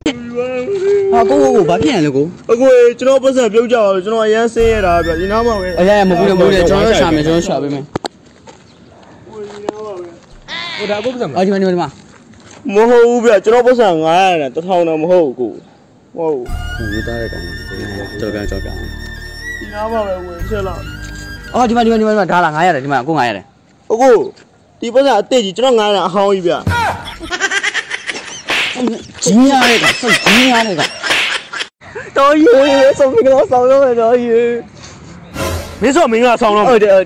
ကိုဘာဖြစ်ရလဲကိုအခုကျွန်တော်ပတ်စံပြုတ်ကြပါလို့ကျွန်တော်အရန်ဆင်းရတာဗျဒီနားမှာပဲအရာမဟုတ်ဘူးကျွန်တော်ရှာမယ်ကျွန်တော်ရှာပေးမယ်ဟိုဒါကိုပတ်စံဒီမှာမဟုတ်ဘူးဗျကျွန်တော်ပတ်စံ900နဲ့1000တော့မဟုတ်ဘူးကိုဟုတ်ဘူးသားတဲ့ကောင်ကြောက်ပြန်ဒီနားမှာပဲဝင်ချက်လောက်ဒီမှာဒါလား900တယ်ဒီမှာကို900တယ်အခုဒီပတ်စံအစ်စ်ကြီးကျွန်တော်900အဟောင်းကြီးဗျကြီးရတယ်ကစိတ်ကြီးရတယ်ကတော်ရေဆုံးမင်္ဂလာဆောင်တော့မယ်တော်ရေမင်းဆိုမင်္ဂလာဆောင်တော့ဟုတ်တယ်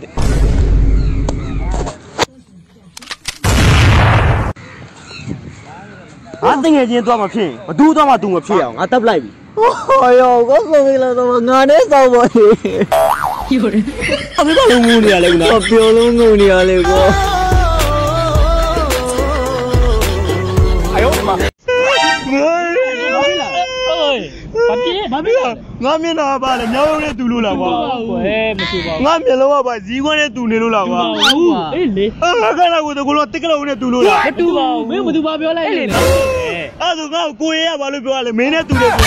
တင်ငယ်ချင်းသွားမဖြစ်ဘသူသွားမှသူမဖြစ်အောင်ငါတပ်လိုက်ပြီဟောရောကိုဆုံးမင်္ဂလာတော့ငါနဲ့ဆောင်ပါလေယူတယ်အမေကလုံးငုံနေရလဲကွာပြောလုံးငုံနေရလဲကွာ哎呦我的妈！ငါမျက်နှာပါလေမြောက်ရုံနဲ့တူလို့လားကွာမတူပါဘူးငါမျက်လုံးကပါဇီးခွန်းနဲ့တူနေလို့လားကွာအေးလေငါကလည်းကိုတကူလုံးတစ်ကလုံးနဲ့တူလို့လားမတူပါဘူးမင်းမတူပါပြောလိုက်လေအဲ့ဒါငါ့ကိုရရပါလို့ပြောရလေမင်းနဲ့တူတယ်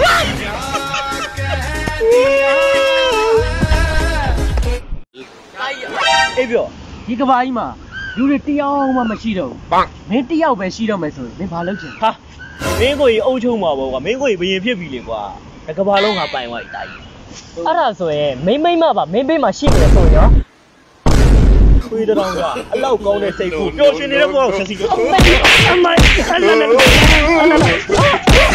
အေးပြောဒီကဘာကြီးမှာလူတွေတယောက်မှမရှိတော့ဘူးမင်းတယောက်ပဲရှိတော့မယ်ဆိုရင်မင်းဘာလုပ်ချင်ဟာမင်းကိုကြီးအုပ်ချုံမှာပေါ့ကွာမင်းကိုကြီးဘယင်ဖြစ်ပြီလေကွာတကဘာလုံးကပိုင်သွားပြီတာကြီးအဲ့ဒါဆိုရင်မိမပါမင်းဘေးမှာရှိနေတယ်ဆိုရင်ရောခွေးတောင်ကအလောက်ကောင်းတဲ့စိတ်ကိုပျော်ရွှင်နေတဲ့ဘဝကိုဆက်စီအမိုင်